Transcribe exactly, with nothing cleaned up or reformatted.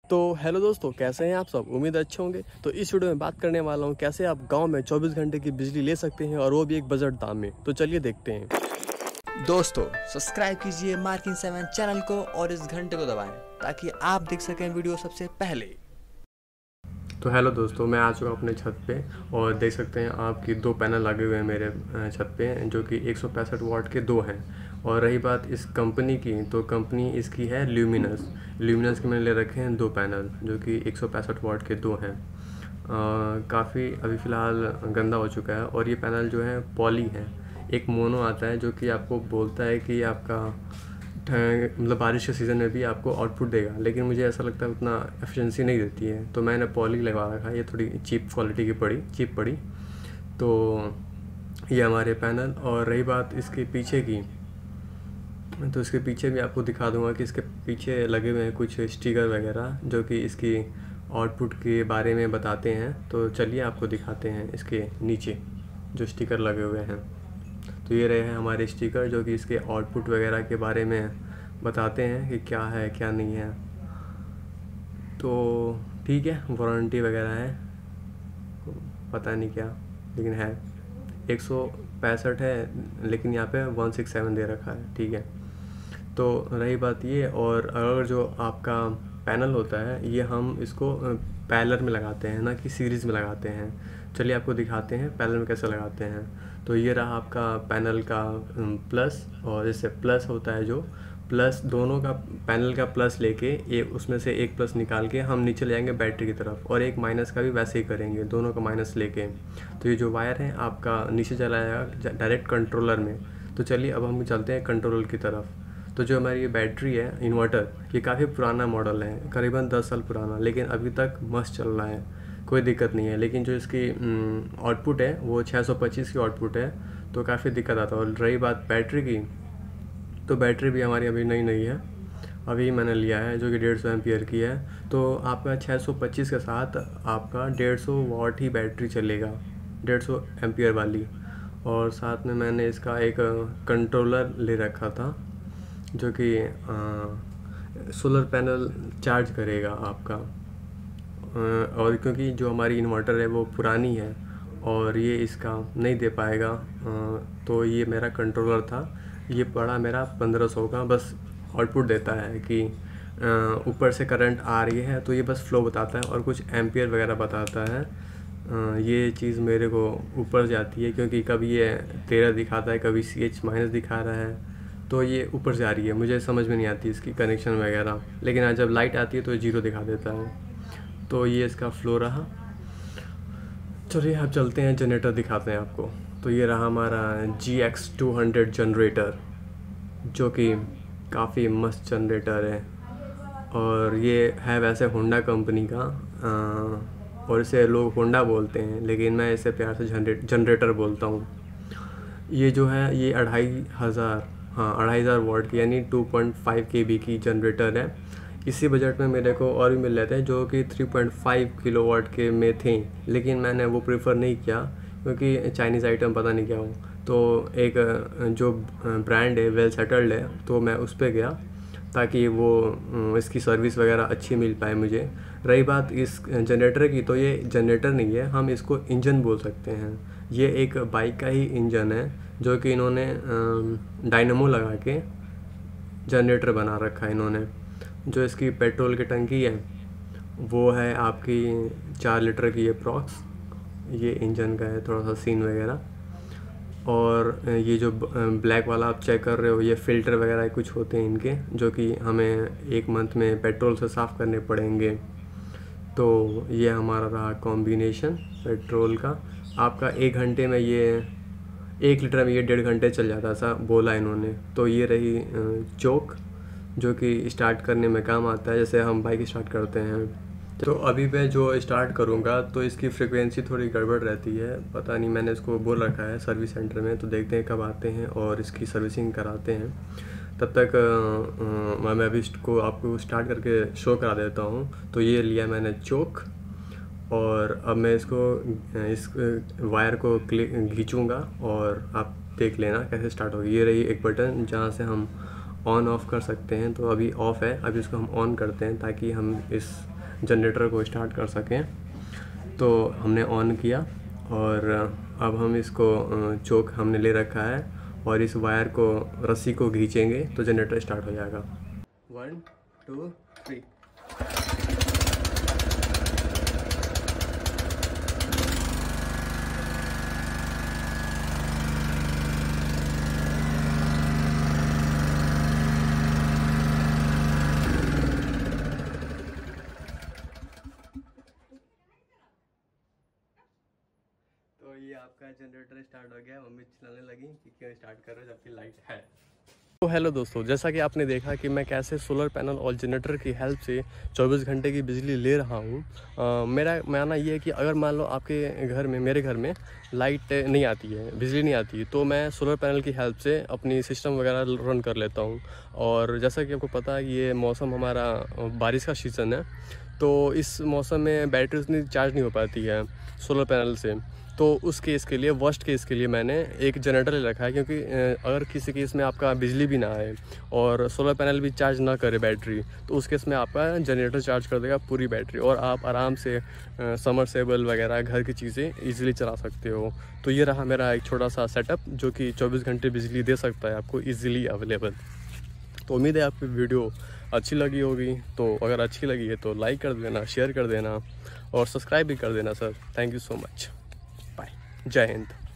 तो हेलो दोस्तों, कैसे हैं आप सब। उम्मीद अच्छे होंगे। तो इस वीडियो में बात करने वाला हूं कैसे आप गांव में चौबीस घंटे की बिजली ले सकते हैं और वो भी एक बजट दाम में। तो चलिए देखते हैं। दोस्तों सब्सक्राइब कीजिए मार्किंग सेवन चैनल को और इस घंटे को दबाएं ताकि आप देख सकें वीडियो सबसे पहले। तो हेलो दोस्तों, मैं आ चुका अपने छत पे और देख सकते हैं आपकी दो पैनल लगे हुए हैं मेरे छत पे, जो कि एक सौ पैंसठ वाट के दो हैं। और रही बात इस कंपनी की, तो कंपनी इसकी है ल्यूमिनस। ल्यूमिनस के मैंने ले रखे हैं दो पैनल, जो कि एक सौ पैंसठ वाट के दो हैं। काफ़ी अभी फ़िलहाल गंदा हो चुका है और ये पैनल जो है पॉली है। एक मोनो आता है जो कि आपको बोलता है कि आपका मतलब बारिश के सीज़न में भी आपको आउटपुट देगा, लेकिन मुझे ऐसा लगता है उतना एफिशिएंसी नहीं देती है। तो मैंने पॉली लगवा रखा है, ये थोड़ी चीप क्वालिटी की पड़ी चीप पड़ी तो ये हमारे पैनल। और रही बात इसके पीछे की, तो इसके पीछे भी आपको दिखा दूंगा कि इसके पीछे लगे हुए हैं कुछ स्टिकर वगैरह जो कि इसकी आउटपुट के बारे में बताते हैं। तो चलिए आपको दिखाते हैं इसके नीचे जो स्टिकर लगे हुए हैं। तो ये रहे हैं हमारे स्टिकर जो कि इसके आउटपुट वगैरह के बारे में बताते हैं कि क्या है क्या नहीं है। तो ठीक है, वारंटी वगैरह है, पता नहीं क्या, लेकिन है। एक सौ पैंसठ है लेकिन यहाँ पे वन सिक्स सेवन दे रखा है, ठीक है। तो रही बात ये, और अगर जो आपका पैनल होता है ये हम इसको पैरेलल में लगाते हैं, ना कि सीरीज़ में लगाते हैं। चलिए आपको दिखाते हैं पैरेलल में कैसे लगाते हैं। तो ये रहा आपका पैनल का प्लस, और जैसे प्लस होता है जो प्लस दोनों का पैनल का प्लस लेके एक उसमें से एक प्लस निकाल के हम नीचे ले जाएंगे बैटरी की तरफ, और एक माइनस का भी वैसे ही करेंगे, दोनों का माइनस लेके। तो ये जो वायर है आपका नीचे चला जाएगा डायरेक्ट कंट्रोलर में। तो चलिए अब हम चलते हैं कंट्रोलर की तरफ। तो जो हमारी ये बैटरी है इन्वर्टर, ये काफ़ी पुराना मॉडल है, करीबन दस साल पुराना, लेकिन अभी तक मस्त चल रहा है, कोई दिक्कत नहीं है। लेकिन जो इसकी आउटपुट है वो छः सौ पच्चीस की आउटपुट है, तो काफ़ी दिक्कत आता है। और रही बात बैटरी की, तो बैटरी भी हमारी अभी नई नई है, अभी मैंने लिया है, जो कि डेढ़ सौ एम्पियर की है। तो आपका छः सौ पच्चीस के साथ आपका डेढ़ सौ वाट ही बैटरी चलेगा, डेढ़ सौ एम्पियर वाली। और साथ में मैंने इसका एक कंट्रोलर ले रखा था जो कि सोलर पैनल चार्ज करेगा आपका। और क्योंकि जो हमारी इन्वर्टर है वो पुरानी है और ये इसका नहीं दे पाएगा, तो ये मेरा कंट्रोलर था, ये पड़ा मेरा पंद्रह सौ का। बस आउटपुट देता है कि ऊपर से करंट आ रही है, तो ये बस फ्लो बताता है और कुछ एम्पियर वगैरह बताता है। ये चीज़ मेरे को ऊपर जाती है, क्योंकि कभी ये तेरह दिखाता है, कभी सी एच माइनस दिखा रहा है, तो ये ऊपर जा रही है, मुझे समझ में नहीं आती इसकी कनेक्शन वगैरह। लेकिन आज जब लाइट आती है तो जीरो दिखा देता है। तो ये इसका फ्लो रहा। चलिए अब चलते हैं, जनरेटर दिखाते हैं आपको। तो ये रहा हमारा G X two hundred generator, जो कि काफ़ी मस्त जनरेटर है। और ये है वैसे होंडा कंपनी का, आ, और इसे लोग होंडा बोलते हैं, लेकिन मैं इसे प्यार से जनरेट जनरेटर बोलता हूँ। ये जो है ये अढ़ाई हज़ार हाँ अढ़ाई हज़ार वाट की, यानी two point five K B की जनरेटर है। इसी बजट में मेरे को और भी मिल रहे थे जो कि थ्री पॉइंट फाइव किलोवाट के में थे, लेकिन मैंने वो प्रेफर नहीं किया क्योंकि चाइनीज़ आइटम पता नहीं क्या हो। तो एक जो ब्रांड है वेल सेटल्ड है, तो मैं उस पर गया ताकि वो इसकी सर्विस वगैरह अच्छी मिल पाए मुझे। रही बात इस जनरेटर की, तो ये जनरेटर नहीं है, हम इसको इंजन बोल सकते हैं। ये एक बाइक का ही इंजन है जो कि इन्होंने डायनेमो लगा के जनरेटर बना रखा है इन्होंने। जो इसकी पेट्रोल की टंकी है वो है आपकी चार लीटर की अप्रॉक्स। ये इंजन का है थोड़ा सा सीन वगैरह। और ये जो ब्लैक वाला आप चेक कर रहे हो, ये फ़िल्टर वगैरह कुछ होते हैं इनके, जो कि हमें एक मंथ में पेट्रोल से साफ़ करने पड़ेंगे। तो ये हमारा रहा कॉम्बिनेशन पेट्रोल का। आपका एक घंटे में ये एक लीटर में ये डेढ़ घंटे चल जाता सा बोला इन्होंने। तो ये रही चोक, जो कि स्टार्ट करने में काम आता है, जैसे हम बाइक स्टार्ट करते हैं। तो अभी मैं जो स्टार्ट करूँगा तो इसकी फ्रीक्वेंसी थोड़ी गड़बड़ रहती है, पता नहीं, मैंने इसको बोल रखा है सर्विस सेंटर में, तो देखते हैं कब आते हैं और इसकी सर्विसिंग कराते हैं। तब तक आ, मैं अभी इसको आपको स्टार्ट करके शो करा देता हूँ। तो ये लिया मैंने चोक, और अब मैं इसको इस वायर को खींचूँगा और आप देख लेना कैसे स्टार्ट होगी। ये रही एक बटन जहाँ से हम ऑन ऑफ़ कर सकते हैं। तो अभी ऑफ़ है, अभी इसको हम ऑन करते हैं ताकि हम इस जनरेटर को स्टार्ट कर सकें। तो हमने ऑन किया और अब हम इसको चोक हमने ले रखा है और इस वायर को रस्सी को खींचेंगे तो जनरेटर स्टार्ट हो जाएगा। One two three. तो ये आपका जनरेटर स्टार्ट हो गया। मम्मी चिल्लाने लगी कि क्यों स्टार्ट कर रहे हो जबकि लाइट है। तो हेलो दोस्तों, जैसा कि आपने देखा कि मैं कैसे सोलर पैनल और जनरेटर की हेल्प से चौबीस घंटे की बिजली ले रहा हूँ। मेरा मानना ये है कि अगर मान लो आपके घर में, मेरे घर में लाइट नहीं आती है, बिजली नहीं आती, तो मैं सोलर पैनल की हेल्प से अपनी सिस्टम वगैरह रन कर लेता हूँ। और जैसा कि आपको पता है ये मौसम हमारा बारिश का सीज़न है, तो इस मौसम में बैटरी उतनी चार्ज नहीं हो पाती है सोलर पैनल से। तो उस केस के लिए, वर्स्ट केस के लिए मैंने एक जनरेटर ले रखा है, क्योंकि अगर किसी केस में आपका बिजली भी ना आए और सोलर पैनल भी चार्ज ना करे बैटरी, तो उस केस में आपका जनरेटर चार्ज कर देगा पूरी बैटरी और आप आराम से समरसेबल वगैरह घर की चीज़ें इजीली चला सकते हो। तो ये रहा मेरा एक छोटा सा सेटअप जो कि चौबीस घंटे बिजली दे सकता है आपको ईज़िली अवेलेबल। तो उम्मीद है आपकी वीडियो अच्छी लगी होगी। तो अगर अच्छी लगी है तो लाइक कर देना, शेयर कर देना और सब्सक्राइब भी कर देना sir. Thank you so much. Bye. जय हिंद।